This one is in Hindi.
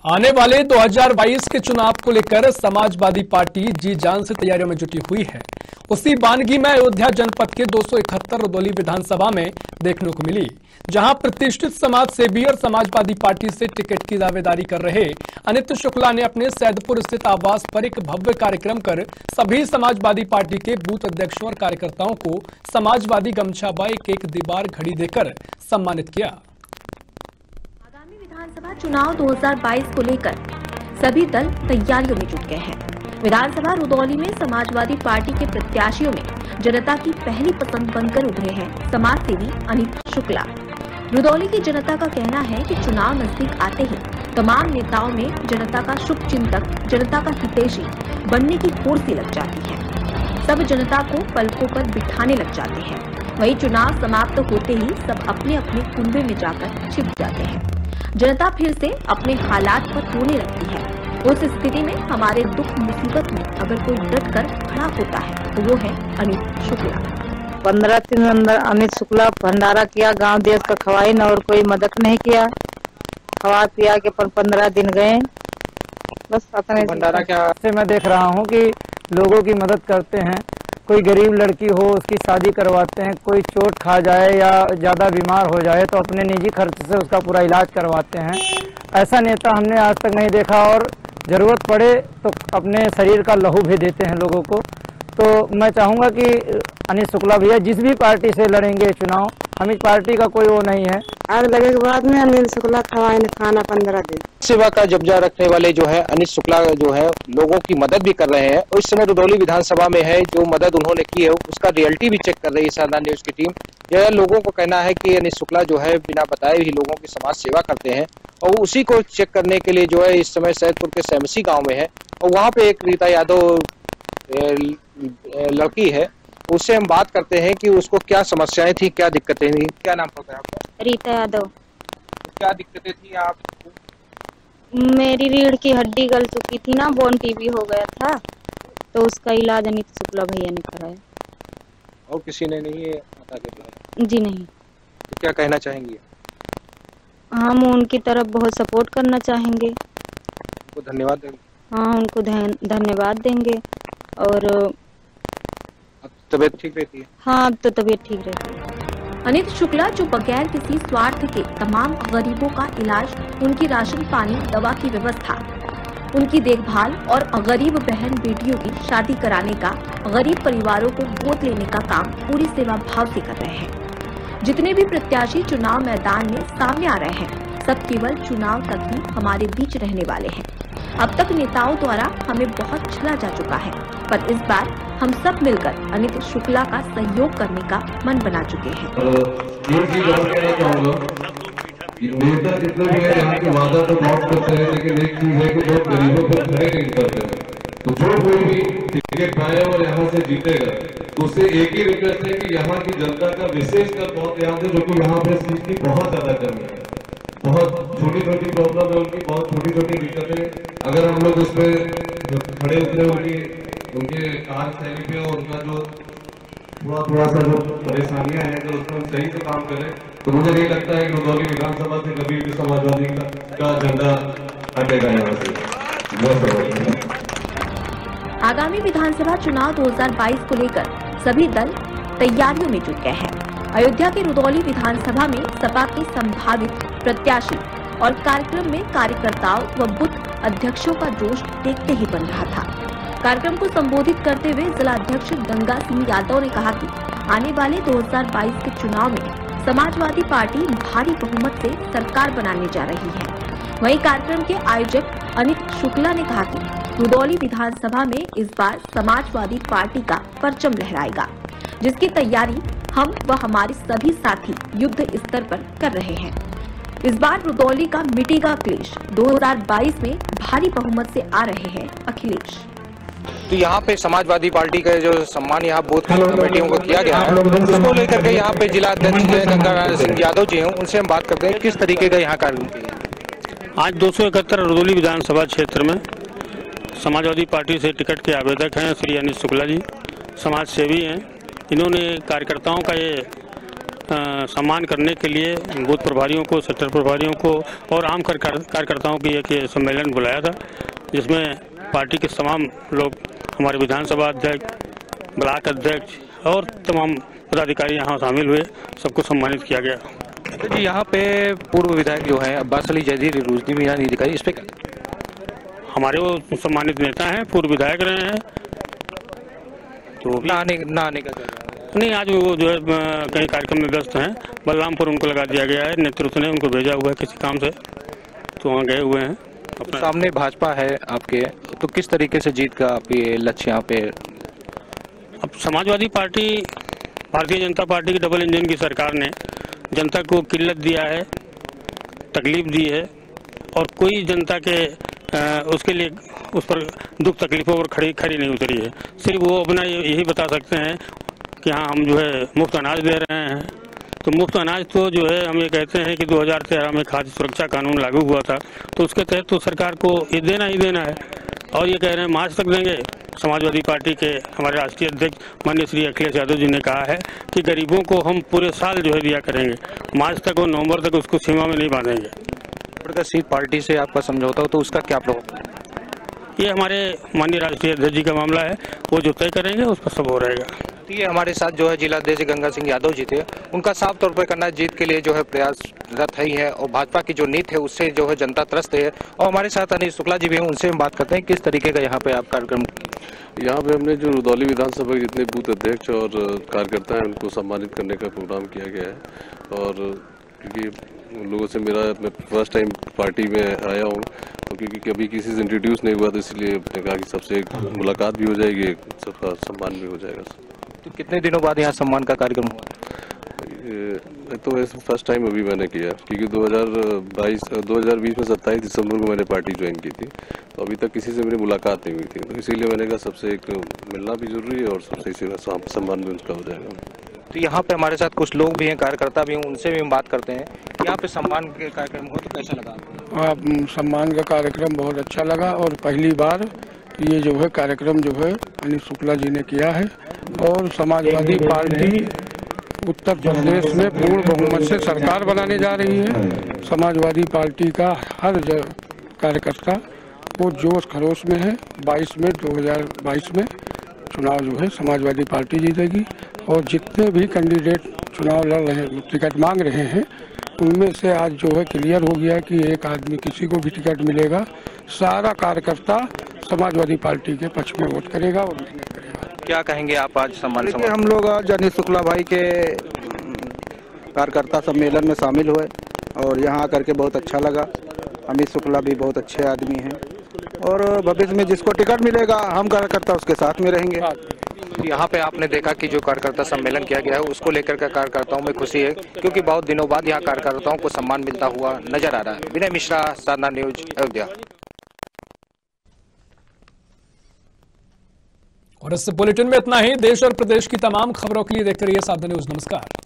आने वाले 2022 के चुनाव को लेकर समाजवादी पार्टी जी जान से तैयारियों में जुटी हुई है। उसी वानगी में अयोध्या जनपद के 271 रुदौली विधानसभा में देखने को मिली, जहां प्रतिष्ठित समाज सेवी और समाजवादी पार्टी से टिकट की दावेदारी कर रहे अनित शुक्ला ने अपने सैदपुर स्थित आवास पर एक भव्य कार्यक्रम कर सभी समाजवादी पार्टी के बूथ अध्यक्षों और कार्यकर्ताओं को समाजवादी गमछा व एक दीवार घड़ी देकर सम्मानित किया। विधानसभा चुनाव 2022 को लेकर सभी दल तैयारियों में जुट गए हैं। विधानसभा रुदौली में समाजवादी पार्टी के प्रत्याशियों में जनता की पहली पसंद बनकर उभरे हैं समाज सेवी अनित शुक्ला। रुदौली की जनता का कहना है कि चुनाव नजदीक आते ही तमाम नेताओं में जनता का शुभ चिंतक, जनता का हितैषी बनने की होड़ सी लग जाती है। सब जनता को पलकों पर बिठाने लग जाते हैं। वही चुनाव समाप्त होते ही सब अपने अपने कुंबे में जाकर छिप जाते हैं। जनता फिर से अपने हालात पर रोने लगती है। उस स्थिति में हमारे दुख मुसीबत में अगर कोई डट कर खड़ा होता है तो वो है अनित शुक्ला। 15 दिन अंदर अनित शुक्ला भंडारा किया, गांव देश का खवाई न और कोई मदद नहीं किया। खवा पिया के 15 दिन गए, बस अपने भंडारा क्या से मैं देख रहा हूँ कि लोगों की मदद करते हैं। कोई गरीब लड़की हो उसकी शादी करवाते हैं, कोई चोट खा जाए या ज्यादा बीमार हो जाए तो अपने निजी खर्च से उसका पूरा इलाज करवाते हैं। ऐसा नेता हमने आज तक नहीं देखा और जरूरत पड़े तो अपने शरीर का लहू भी देते हैं लोगों को। तो मैं चाहूंगा कि अनित शुक्ला भैया जिस भी पार्टी से लड़ेंगे चुनाव, हम इस पार्टी का कोई वो नहीं है। आग लगे के बाद में अनित शुक्ला खवाए खाना 15 दिन। सेवा का जब्जा रखने वाले जो है अनित शुक्ला जो है लोगों की मदद भी कर रहे हैं और इस समय रुदौली विधानसभा में है जो मदद उन्होंने की है उसका रियलिटी भी चेक कर रही है शानदार न्यूज की टीम। यह लोगों को कहना है कि अनित शुक्ला जो है बिना बताए भी लोगों की समाज सेवा करते हैं और उसी को चेक करने के लिए जो है इस समय सैदपुर के सहमसी गाँव में है और वहाँ पे एक रीता यादव लड़की है, उससे हम बात करते हैं कि उसको क्या समस्याएं थी, क्या दिक्कतें थी। क्या नाम पता है आपका? रीता यादव। क्या दिक्कतें थी आप? मेरी रीढ़ की हड्डी गल चुकी थी ना, बोन टीबी हो गया था, तो उसका इलाज अनित शुक्ला भैया ने कराया। और किसी ने नहीं है पता कर? जी नहीं। तो क्या कहना चाहेंगे? हम उनकी तरफ बहुत सपोर्ट करना चाहेंगे। उनको धन्यवाद देंगे। हाँ, उनको धन्यवाद देंगे। और तबीयत ठीक रहती है? हाँ, अब तो तबीयत ठीक रहती है। अनित शुक्ला जो बगैर किसी स्वार्थ के तमाम गरीबों का इलाज, उनकी राशन पानी, दवा की व्यवस्था, उनकी देखभाल और गरीब बहन बेटियों की शादी कराने का, गरीब परिवारों को गोद लेने का काम पूरी सेवा भाव से कर रहे हैं। जितने भी प्रत्याशी चुनाव मैदान में सामने आ रहे हैं सब केवल चुनाव तक ही हमारे बीच रहने वाले हैं। अब तक नेताओं द्वारा हमें बहुत छला जा चुका है, पर इस बार हम सब मिलकर अनित शुक्ला का सहयोग करने का मन बना चुके हैं। एक चीज और कहना चाहूंगा कि नेता जितने भी है यहाँ के वादा तो बहुत करते हैं, लेकिन एक चीज है कि बहुत गरीबों पर खड़े नहीं करते हैं। तो जो कोई भी टिकट पाए और यहाँ से जीतेगा तो उससे एक ही रिक्वेस्ट है कि यहाँ की जनता का विशेषकर बहुत ध्यान दे, जो कि यहाँ पे सीट की बहुत ज्यादा कमी है। बहुत छोटी छोटी प्रॉब्लम है उनकी, बहुत छोटी छोटी दिक्कतें अगर हम लोग उस पर खड़े उतरे उनके कार्यशैली पे और उनका जो थोड़ा सा जो परेशानियां हैं जो उसमें हम सही से काम करें तो मुझे नहीं लगता है कि रुदौली विधानसभा से कभी भी समाजवादी का झंडा हटेगा यहाँ से। आगामी विधानसभा चुनाव 2022 को लेकर सभी दल तैयारियों में जुट गए हैं। अयोध्या के रुदौली विधानसभा में सपा के संभावित प्रत्याशी और कार्यक्रम में कार्यकर्ताओं व बूथ अध्यक्षों का जोश देखते ही बन रहा था। कार्यक्रम को संबोधित करते हुए जिला अध्यक्ष गंगा सिंह यादव ने कहा कि आने वाले 2022 के चुनाव में समाजवादी पार्टी भारी बहुमत से सरकार बनाने जा रही है। वहीं कार्यक्रम के आयोजक अनित शुक्ला ने कहा कि रुदौली विधानसभा में इस बार समाजवादी पार्टी का परचम लहराएगा, जिसकी तैयारी हम व हमारे सभी साथी युद्ध स्तर पर कर रहे हैं। इस बार रुदौली का मिटेगा क्लेश, 2022 में भारी बहुमत से आ रहे हैं अखिलेश। तो यहाँ पे समाजवादी पार्टी का जो सम्मान यहाँ बूथ कमेटियों को किया गया है उसको लेकर के यहाँ पे जिला अध्यक्ष गंगा सिंह यादव जी हैं, उनसे हम बात करते हैं किस तरीके का यहाँ कार्यक्रम किया। आज 271 रुदौली विधानसभा क्षेत्र में समाजवादी पार्टी से टिकट के आवेदक हैं श्री अनित शुक्ला जी, समाज सेवी हैं। इन्होंने कार्यकर्ताओं का ये सम्मान करने के लिए बूथ प्रभारियों को, सेक्टर प्रभारियों को और आम कार्यकर्ताओं की एक सम्मेलन बुलाया था, जिसमें पार्टी के तमाम लोग, हमारे विधानसभा अध्यक्ष, ब्लॉक अध्यक्ष और तमाम पदाधिकारी यहाँ शामिल हुए। सबको सम्मानित किया गया। तो जी यहाँ पे पूर्व विधायक जो है अब्बास अली जदीर, रुश्दी मीना अधिकारी, इस पे हमारे वो सम्मानित नेता हैं, पूर्व विधायक रहे हैं, तो ना आने का नहीं, आज वो जो है कहीं कार्यक्रम में व्यस्त हैं। बलरामपुर उनको लगा दिया गया है, नेतृत्व ने उनको भेजा हुआ है किसी काम से, तो वहाँ गए हुए हैं। तो सामने भाजपा है आपके, तो किस तरीके से जीत का आप ये लक्ष्य यहाँ पे? अब समाजवादी पार्टी, भारतीय जनता पार्टी की डबल इंजन की सरकार ने जनता को किल्लत दिया है, तकलीफ दी है, और कोई जनता के उसके लिए उस पर दुख तकलीफों पर खड़ी नहीं उतरी है। सिर्फ वो अपना यही बता सकते हैं कि हाँ, हम जो है मुफ्त अनाज दे रहे हैं। तो मुफ्त अनाज तो जो है हम ये कहते हैं कि 2013 में खाद्य सुरक्षा कानून लागू हुआ था, तो उसके तहत तो सरकार को ये देना ही देना है, और ये कह रहे हैं मार्च तक देंगे। समाजवादी पार्टी के हमारे राष्ट्रीय अध्यक्ष माननीय श्री अखिलेश यादव जी ने कहा है कि गरीबों को हम पूरे साल जो है दिया करेंगे, मार्च तक और नवंबर तक उसको सीमा में नहीं बांधेंगे। प्रगतिशील पार्टी से आपका समझौता हो तो उसका क्या प्रभाव? ये हमारे माननीय राष्ट्रीय अध्यक्ष जी का मामला है, वो जो तय करेंगे उस पर सब हो रहेगा। तो ये हमारे साथ जो है जिला अध्यक्ष गंगा सिंह यादव जी थे, उनका साफ तौर पर करना जीत के लिए जो है प्रयासरत है, और भाजपा की जो नीति है उससे जो है जनता त्रस्त है। और हमारे साथ अनिल शुक्ला जी भी हैं, उनसे हम बात करते हैं किस तरीके का यहाँ पे आप कार्यक्रम। यहाँ पे हमने जो रुदौली विधानसभा के जितने बूथ अध्यक्ष और कार्यकर्ता हैं उनको सम्मानित करने का प्रोग्राम किया गया है। और क्योंकि उन लोगों से मैं फर्स्ट टाइम पार्टी में आया हूँ, तो क्योंकि कभी किसी से इंट्रोड्यूस नहीं हुआ, तो इसलिए मैंने कहा कि सबसे एक मुलाकात भी हो जाएगी, सबका सम्मान भी हो जाएगा। तो कितने दिनों बाद यहाँ सम्मान का कार्यक्रम हुआ? तो ऐसे फर्स्ट टाइम अभी मैंने किया, क्योंकि 2020 में 27 दिसंबर को मैंने पार्टी ज्वाइन की थी, तो अभी तक किसी से मेरी मुलाकात नहीं हुई थी, तो इसीलिए मैंने कहा सबसे एक मिलना भी जरूरी है और सबसे इसी सम्मान भी उनका हो जाएगा। तो यहाँ पे हमारे साथ कुछ लोग भी हैं, कार्यकर्ता भी हैं, उनसे भी हम बात करते हैं। यहाँ पे सम्मान के कार्यक्रम हो तो कैसा लगा? सम्मान का कार्यक्रम बहुत अच्छा लगा, और पहली बार ये जो है कार्यक्रम जो है अनिल शुक्ला जी ने किया है, और समाजवादी पार्टी उत्तर प्रदेश में पूर्ण बहुमत से सरकार बनाने जा रही है। समाजवादी पार्टी का हर कार्यकर्ता वो जोश खरोश में है। 2022 में चुनाव जो है समाजवादी पार्टी जीतेगी, और जितने भी कैंडिडेट चुनाव लड़ रहे हैं, टिकट मांग रहे हैं, उनमें से आज जो है क्लियर हो गया कि एक आदमी किसी को भी टिकट मिलेगा, सारा कार्यकर्ता समाजवादी पार्टी के पक्ष में वोट करेगा और मेहनत करेगा। क्या कहेंगे आप आज सम्मान? देखिए, हम लोग आज अनिल शुक्ला भाई के कार्यकर्ता सम्मेलन में शामिल हुए, और यहाँ आकर के बहुत अच्छा लगा। अमित शुक्ला भी बहुत अच्छे आदमी हैं, और भविष्य में जिसको टिकट मिलेगा हम कार्यकर्ता उसके साथ में रहेंगे। यहाँ पे आपने देखा कि जो कार्यकर्ता सम्मेलन किया गया है उसको लेकर के कार्यकर्ताओं में खुशी है, क्योंकि बहुत दिनों बाद यहाँ कार्यकर्ताओं को सम्मान मिलता हुआ नजर आ रहा है। विनय मिश्रा, साधना न्यूज, अयोध्या। और इस बुलेटिन में इतना ही। देश और प्रदेश की तमाम खबरों के लिए देखते रहिए साधना न्यूज। नमस्कार।